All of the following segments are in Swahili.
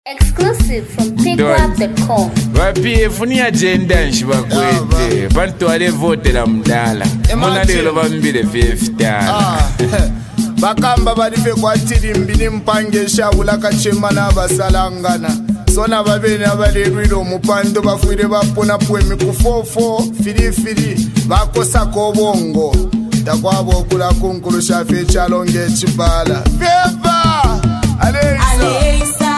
Exclusive from PickUp.com. Vapi funi agenda nshibakwete bantu wale vote la mdala mona lelo bambire 50 bakamba balife kwatiri mbini mpangesha ulakachema n'abasalangana sona babene abalirwira omupando bafuire bapona pwemi kufofo filifili bakosako obongo takwabo okula kunkulu shafe ekyalonga ekibala Feva Aleisa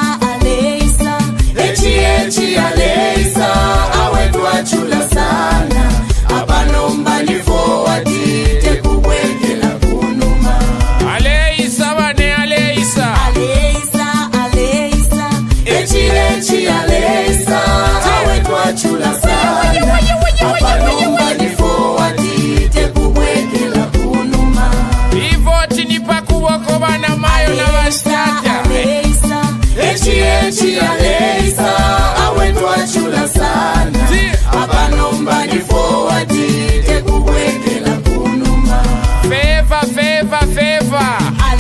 Aleisa awetu achula sana abanomba ni forward tekubwekela kunuma Aleisa bane Aleisa Aleisa awetu achula sana abanomba ni forward tekubwekela kunuma ivoti ni pakuboko bana mayo na bastata Aleisa awetu achula sana abanomba ni forward tekubwekela kunuma Feva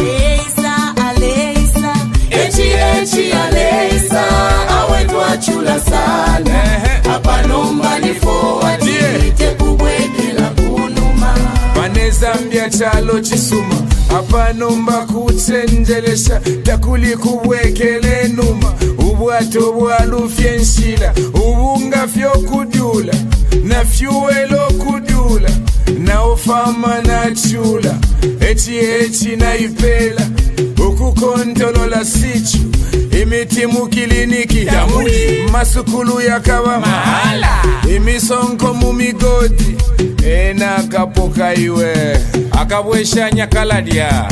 Aleisa awetu achula sana abanomba ni forward tekubwekela kunuma Banezambia chalo chisuma abanomba kutsenjelesha takuli kubwekele numa ubwato bwalufye nshila ubunga fyo kudula na fyuelo kudula na ofama na chula echi na ipela ukukontolola sichu imiti mukiliniki damuli masukulu yakaba mahala imisonko mumigodi ena kapoka iwe akabwesha nyakaladia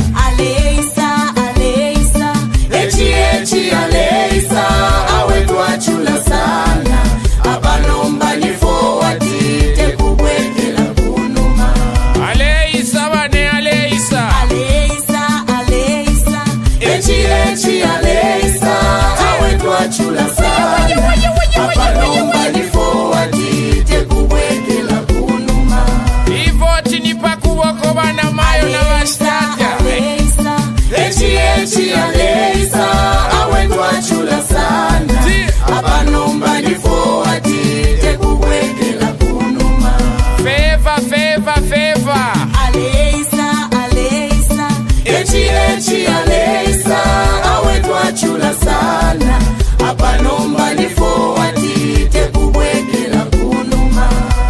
Aleisa awetu achula sana abanomba ni forward tekubwekela kunuma Aleisa bane Aleisa Aleisa awetu achula sana abanomba ni forward tekubwekela kunuma ivoti ni pakuboko bana mayo na bastata Aleisa awetu achula sana abanomba ni forward tekubwekela kunuma Feva Aleisa awetu achula sana abanomba ni forward tekubwekela kunuma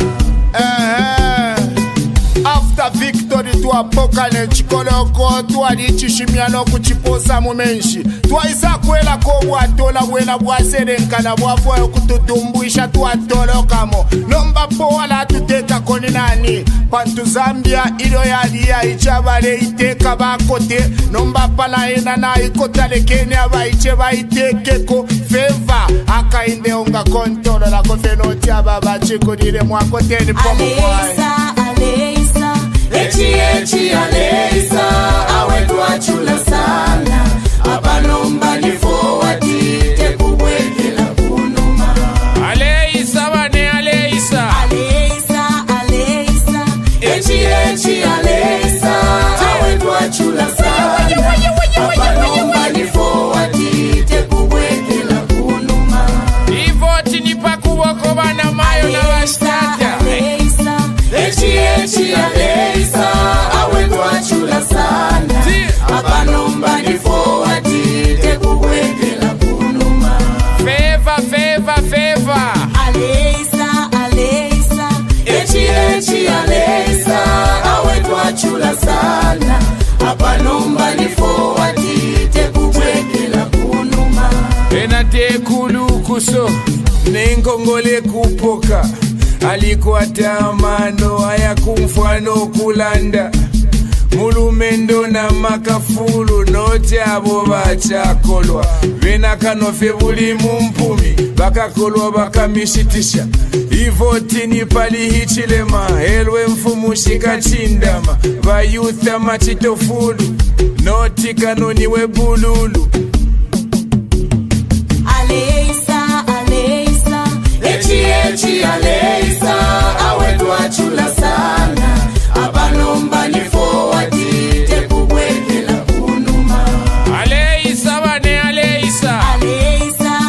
After victory twapoka nechikoloko twalichishimya nokuchiposa mumenshi twaisa kwela ko bwatola bwela bwaserenkana bwafoyo kututumbwisha twatolokamo nomba powala tuteka koni nani pantu Zambia ilo yaliya ichabale iteka bakote nomba pala ena na ikotale Kenya baiche baitekeko Feva akainde onga kontolo la kofenoti ababachikulire mwakoteni pomkwai Aleisa awetu achula sana abanomba ni forward tekubwekela kunuma Aleisa bane Aleisa Aleisa awetu achula sana abanomba ni forward tekubwekela kunuma ivoti ni pakuboko bana mayo na bastata Aleisa awetu achula sana abanomba ni forward tekubwekela kunuma Feva Aleisa awetu achula sana abanomba ni forward tekubwekela kunuma enatekulukuso nenkongole kupoka alikuwa tamano aya kumfano kulanda mulumendo na makafulu note abo bachakolwa venakanofe buli mumpumi bakakolwa bakamishitisha ivoti ni pali hichilema elwe mfumushika chindama bayutha machitofulu noti kanoni we bululu Aleisa awetu achula sana abanomba ni forward tekubwekela kunuma Aleisa bane Aleisa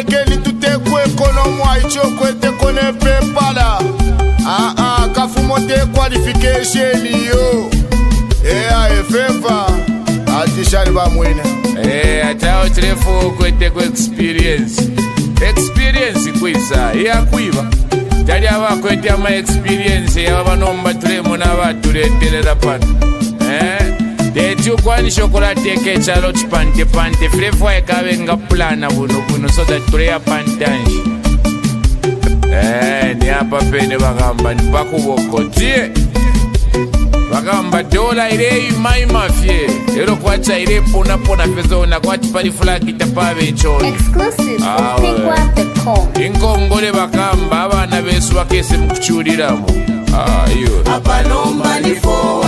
lekeni tutekwe ekonomo aichokweteko nepepala kafumo te qualification yo efeva atishali bamwene atawo tirefu kweteko experience kwisa iyakwiba tali abakwete ama experience yaba banomba turemo n'abatuleterera pano deti ukwanisha okulateka ekyalo kipantepante furefu ekabe nga plana buno so that tuleya pantanji ni apa pene bagamba nipakuboko tie bagamba dola ile imafye ero kwacha ile pona pezona kwati pali flag tapabe echo Exclusive from PinkWap.com. Ingongole bakamba abana besu bakese mukuchuliramo iyo apanomba ni fo